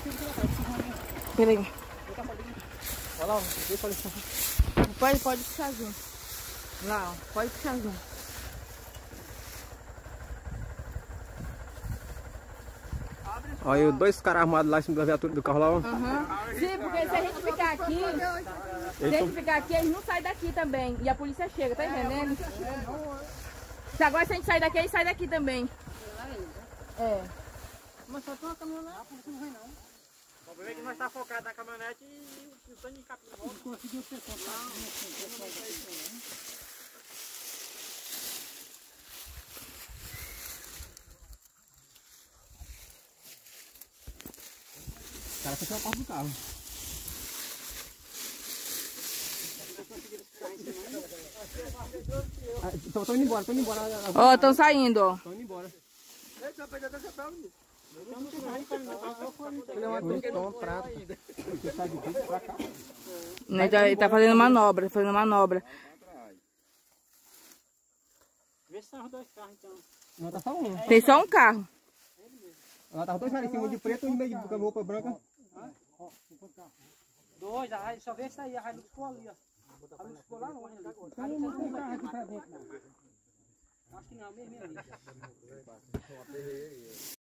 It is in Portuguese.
Peraí. Olha lá, deixa eu Pode puxar junto. Lá, ó. Pode puxar junto. Olha, os dois caras armados lá em cima da viatura do carro lá, ó. Sim, porque se a gente ficar aqui, eles não saem daqui também. E a polícia chega, tá entendendo? Se agora se a gente sair daqui, eles saem daqui também. É. Mas só tem uma caminhonete, a polícia não vem não. O problema é que nós estamos focados na caminhonete e o tanto de capim volta. Conseguiu ter contato. O cara fechou a porta do carro. Estão indo embora, Ó, estão saindo, ó. Estão indo embora. Eita, pegou até chapéu, menino. Ele é uma tostão, um prato. Você sai de tudo pra cá. Ele tá fazendo manobra, Vê se são os dois carros então. Não, tá só um. Tem só um carro. Ela tava dois caras em cima, um de preto e um meio de roupa branca. Dois, só vê esse aí, a Hilux ficou ali, ó. A Hilux ficou lá longe. Então não tem carro aqui pra dentro, não. Acho que não, mesmo ali.